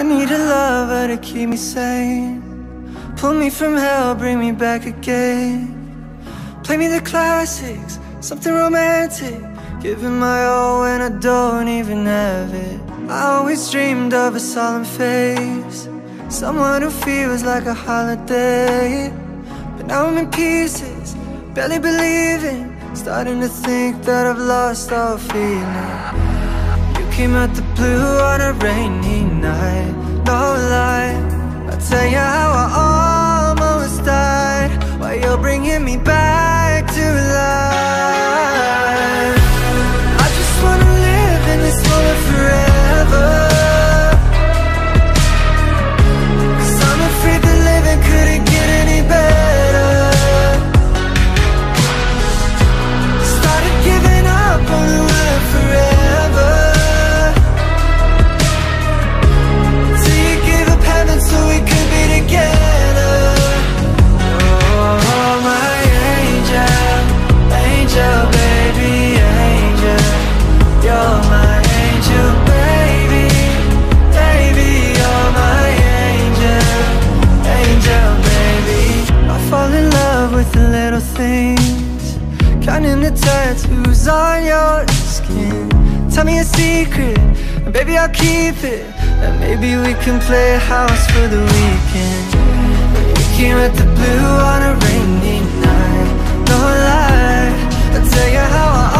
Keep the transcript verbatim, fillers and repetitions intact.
I need a lover to keep me sane, pull me from hell, bring me back again. Play me the classics, something romantic, giving my all when I don't even have it. I always dreamed of a solemn face, someone who feels like a holiday. But now I'm in pieces, barely believing, starting to think that I've lost all feeling. You came out the blue on a rainy night, no lie, I'll tell you how I almost died, while you're bringing me back to life. I just wanna live in this moment forever, 'cause I'm afraid that living couldn't get any better. Started giving up on the word forever, till you gave up heaven so we could be together. Oh, my angel, angel, baby, angel, you're my angel, baby, baby, you're my angel, angel, baby. I fall in love with the little things, counting the tattoos on your skin. Tell me a secret, and baby I'll keep it, and maybe we can play house for the weekend. You came at the blue on a rainy night, no lie, I'll tell you how I